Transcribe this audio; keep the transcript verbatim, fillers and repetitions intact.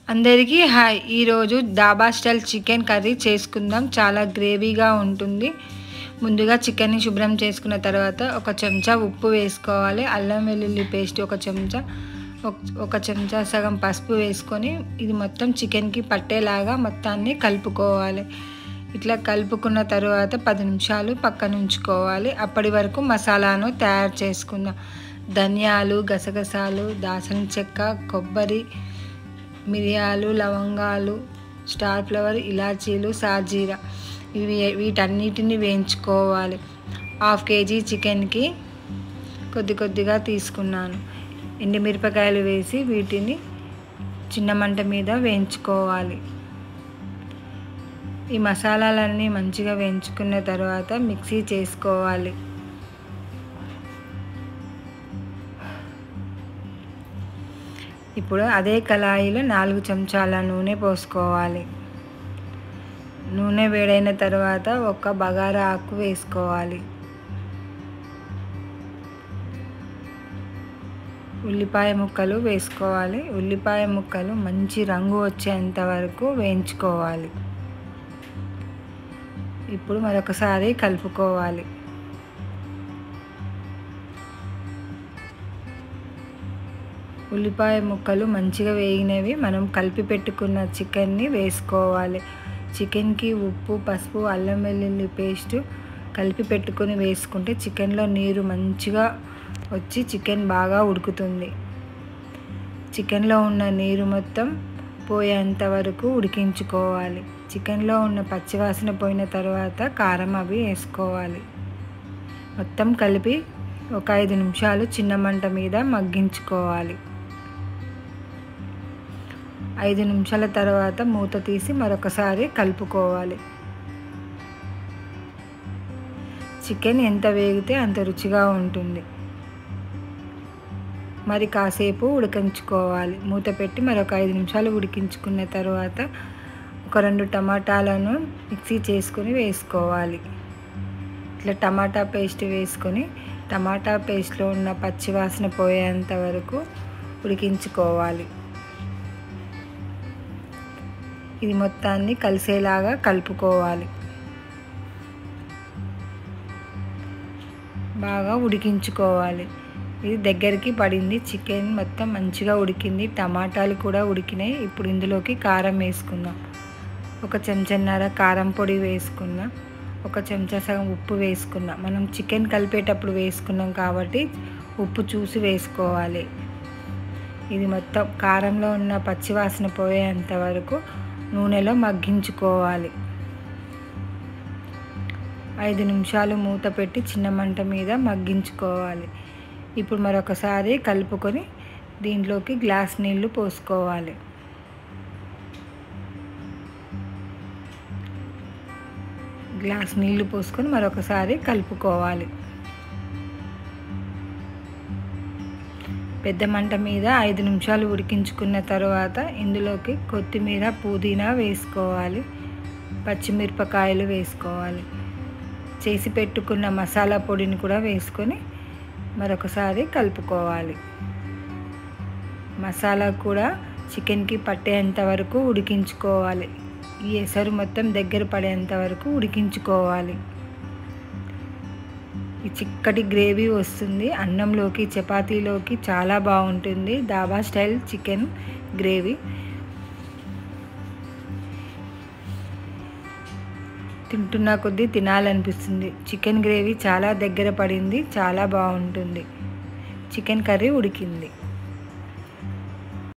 అందరికీ హాయ్. ఈరోజు డాబా స్టైల్ చికెన్ కర్రీ చేసుకుందాం. చాలా గ్రేవీగా ఉంటుంది. ముందుగా చికెన్ని శుభ్రం చేసుకున్న తర్వాత ఒక చెంచా ఉప్పు వేసుకోవాలి. అల్లం వెల్లుల్లి పేస్ట్ ఒక చెంచా, ఒక చెంచా సగం పసుపు వేసుకొని ఇది మొత్తం చికెన్కి పట్టేలాగా మొత్తాన్ని కలుపుకోవాలి. ఇట్లా కలుపుకున్న తర్వాత పది నిమిషాలు పక్కన ఉంచుకోవాలి. అప్పటి వరకు మసాలాను తయారు చేసుకుందాం. ధనియాలు, గసగసాలు, దాల్చిన చెక్క, కొబ్బరి, మిరియాలు, లవంగాలు, స్టార్ ఫ్లవర్, ఇలాచీలు, సాజీరా ఇవి వీటన్నిటిని వేయించుకోవాలి. హాఫ్ కేజీ చికెన్కి కొద్ది కొద్దిగా తీసుకున్నాను. ఎండుమిరపకాయలు వేసి వీటిని చిన్న మంట మీద వేయించుకోవాలి. ఈ మసాలాలన్నీ మంచిగా వేయించుకున్న తర్వాత మిక్సీ చేసుకోవాలి. ఇప్పుడు అదే కళాయిలో నాలుగు చెంచాల నూనె పోసుకోవాలి. నూనె వేడైన తర్వాత ఒక బగారా ఆకు వేసుకోవాలి. ఉల్లిపాయ ముక్కలు వేసుకోవాలి. ఉల్లిపాయ ముక్కలు మంచి రంగు వచ్చేంత వరకు వేయించుకోవాలి. ఇప్పుడు మరొకసారి కలుపుకోవాలి. ఉల్లిపాయ ముక్కలు మంచిగా వేగినవి మనం కలిపి పెట్టుకున్న చికెన్ని వేసుకోవాలి. చికెన్కి ఉప్పు, పసుపు, అల్లం వెల్లుల్లి పేస్ట్ కలిపి పెట్టుకొని వేసుకుంటే చికెన్లో నీరు మంచిగా వచ్చి చికెన్ బాగా ఉడుకుతుంది. చికెన్లో ఉన్న నీరు మొత్తం పోయేంత వరకు ఉడికించుకోవాలి. చికెన్లో ఉన్న పచ్చివాసన పోయిన తర్వాత కారం అవి వేసుకోవాలి. మొత్తం కలిపి ఒక ఐదు నిమిషాలు చిన్న మంట మీద మగ్గించుకోవాలి. ఐదు నిమిషాల తర్వాత మూత తీసి మరొకసారి కలుపుకోవాలి. చికెన్ ఎంత వేగితే అంత రుచిగా ఉంటుంది. మరి కాసేపు ఉడికించుకోవాలి. మూత పెట్టి మరొక ఐదు నిమిషాలు ఉడికించుకున్న తర్వాత ఒక రెండు టమాటాలను మిక్సీ చేసుకొని వేసుకోవాలి. ఇట్లా టమాటా పేస్ట్ వేసుకొని టమాటా పేస్ట్లో ఉన్న పచ్చివాసన పోయేంత వరకు ఉడికించుకోవాలి. ఇది మొత్తాన్ని కలిసేలాగా కలుపుకోవాలి. బాగా ఉడికించుకోవాలి. ఇది దగ్గరికి పడింది. చికెన్ మొత్తం మంచిగా ఉడికింది. టమాటాలు కూడా ఉడికినాయి. ఇప్పుడు ఇందులోకి కారం వేసుకుందాం. ఒక చెంచాన్నర కారం పొడి వేసుకుందాం. ఒక చెంచా సగం ఉప్పు వేసుకున్నాం. మనం చికెన్ కలిపేటప్పుడు వేసుకున్నాం కాబట్టి ఉప్పు చూసి వేసుకోవాలి. ఇది మొత్తం కారంలో ఉన్న పచ్చివాసన పోయేంత వరకు నూనెలో మగ్గించుకోవాలి. ఐదు నిమిషాలు మూత పెట్టి చిన్న మంట మీద మగ్గించుకోవాలి. ఇప్పుడు మరొకసారి కలుపుకొని దీంట్లోకి గ్లాస్ నీళ్లు పోసుకోవాలి. గ్లాస్ నీళ్లు పోసుకొని మరొకసారి కలుపుకోవాలి. పెద్ద మంట మీద ఐదు నిమిషాలు ఉడికించుకున్న తర్వాత ఇందులోకి కొత్తిమీర, పుదీనా వేసుకోవాలి. పచ్చిమిరపకాయలు వేసుకోవాలి. చేసి పెట్టుకున్న మసాలా పొడిని కూడా వేసుకొని మరొకసారి కలుపుకోవాలి. మసాలా కూడా చికెన్కి పట్టేంత వరకు ఉడికించుకోవాలి. ఈ ఎసరు మొత్తం దగ్గర పడేంత వరకు ఉడికించుకోవాలి. ఈ చిక్కటి గ్రేవీ వస్తుంది. అన్నంలోకి, చపాతీలోకి చాలా బాగుంటుంది. డాబా స్టైల్ చికెన్ గ్రేవీ తింటున్న కొద్దీ తినాలనిపిస్తుంది. చికెన్ గ్రేవీ చాలా దగ్గర పడింది. చాలా బాగుంటుంది. చికెన్ కర్రీ ఉడికింది.